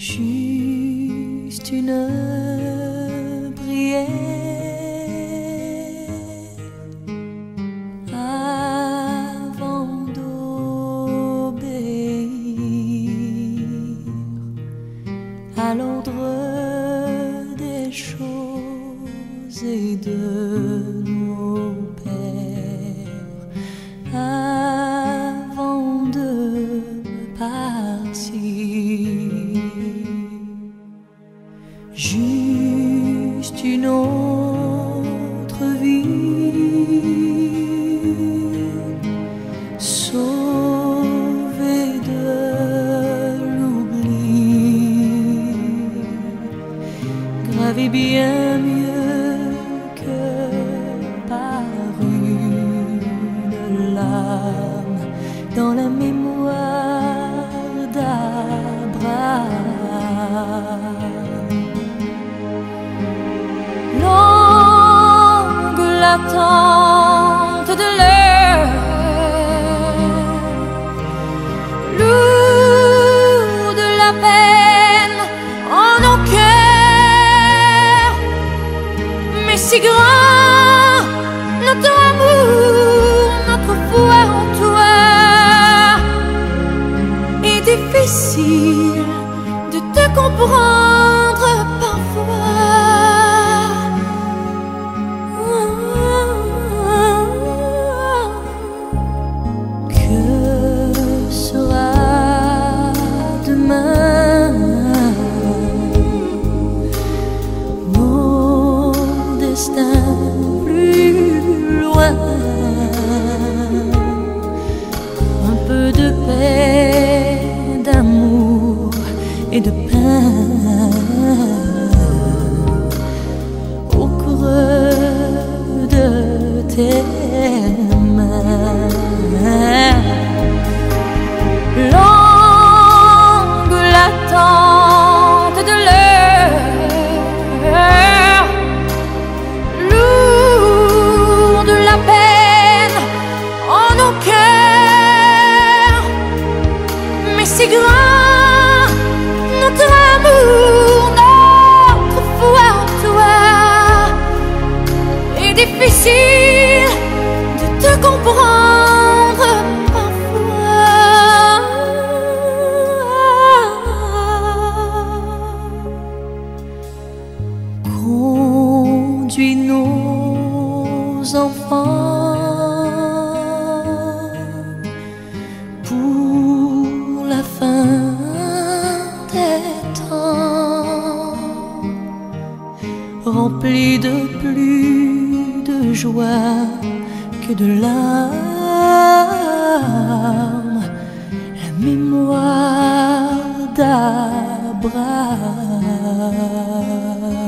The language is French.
juste une prière avant d'obéir à l'ordre des choses et de nos pères avant de partir. Juste une autre vie, sauvée de l'oubli, gravée bien mieux que par une lame dans la mémoire d'Abraham. Longue l'attente de l'heure, lourde la peine en nos cœurs, mais si grand notre amour, notre foi en toi. Est difficile de te comprendre parfois. Plus loin, un peu de paix, d'amour et de pain au creux de tes mains. Longue l'attente de l'heure, lourde la peine en nos cœurs, mais si grand notre amour, notre foi en toi. Est difficile de te comprendre parfois. Conduis nos enfants pour la fin des temps, remplis de plus de joie que de larmes, la mémoire d'Abraham.